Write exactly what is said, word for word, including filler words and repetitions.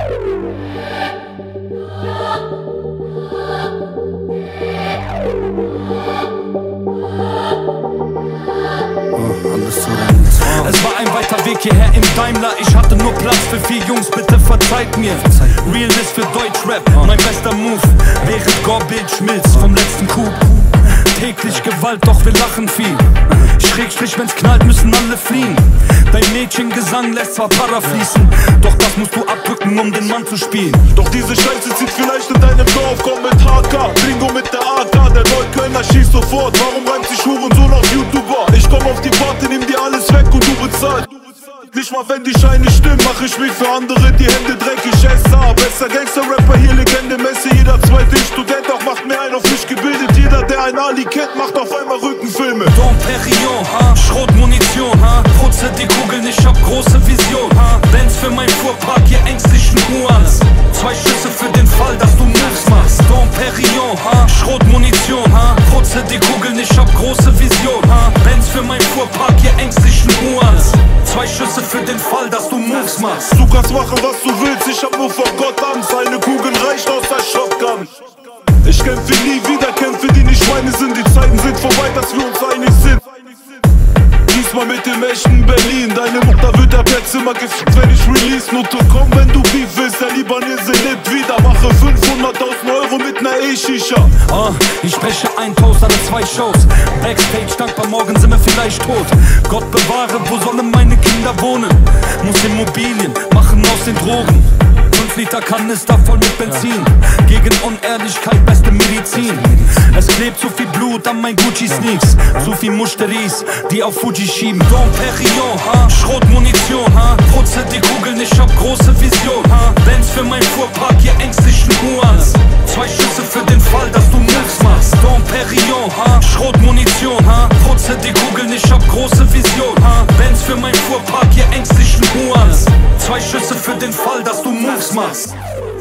Es war ein weiter Weg hierher im Daimler. Ich hatte nur Platz für vier Jungs, bitte verzeiht mir. Realness für Deutschrap, mein bester Move. Während Gorbild schmilzt vom letzten Coup. Täglich Gewalt, doch wir lachen viel. Schrägstrich, wenn's knallt, müssen alle fliehen. Dein Mädchengesang lässt zwar Para fließen, doch das musst du abdrücken, um den Mann zu spielen. Doch diese Scheiße zieht vielleicht in deinem Dorf. Komm mit H K, Bingo mit der A K. Der Neuköllner schießt sofort. Warum reimt sich Hurensohn auf YouTuber? Ich komm auf die Party, nimm dir alles weg und du bezahlst. Nicht mal wenn die Scheine stimmen, mach ich mich für andere die Hände dreckig. S A, besser Gangster-Rapper, hier Legende Messe. Jeder zweite Student, auch macht mehr ein auf mich gebildet. Jeder, der ein Ali kennt, macht auf einmal Rückenfilme. Dom Perignon, ha, Schrotmunition, ha, putze die Kugeln, ich hab große Vision, ha. Benz für mein Fuhrpark, ihr ängstlichen Huans. Zwei Schüsse für den Fall, dass du Moves machst. Dom Perignon, ha, Schrotmunition, ha, putze die Kugeln, ich hab große Vision, ha. Benz für mein Fuhrpark, ihr ängstlichen Huans. Zwei Schüsse für den Fall, dass du Moves machst. Du kannst machen, was du willst, ich hab nur vor Gott Angst. Eine Kugel reicht aus der Shotgun. Ich kämpfe nie wieder, Kämpfe, die nicht meine sind. Die Zeiten sind vorbei, dass wir uns einig sind. Diesmal mit dem echten Berlin. Deine Mutter wird ab jetzt immer gefickt, wenn ich release. Nutte, komm, wenn du Beef willst, der Libanese lebt wieder. Mache fünfhunderttausend Euro mit ner E-Shisha. Ah, ich spreche ein Toast, alle zwei Shows. Backstage dankbar, morgen sind wir vielleicht tot. Gott bewahre, wo sollen meine Kinder wohnen? Muss Immobilien machen aus den Drogen. Fünf Liter Kanister voll mit Benzin. Gegen Unehrlichkeit beste Medizin. Es klebt zu viel Blut an mein Gucci-Sneaks. Zu viel Musteries, die auf Fuji schieben. Dom Perignon, ha, Schrotmunition, ha, putze die Kugeln, ich hab große Vision, ha. Benz für mein Fuhrpark, ihr ängstlichen Huans. Zwei Schüsse für den Fall, dass du Moves machst. Dom Perignon, ha, Schrotmunition, ha, putze die Kugeln, ich hab große Vision, ha. Benz für mein Fuhrpark, ihr ängstlichen Huans. Zwei Schüsse für den Fall, dass du Moves machst.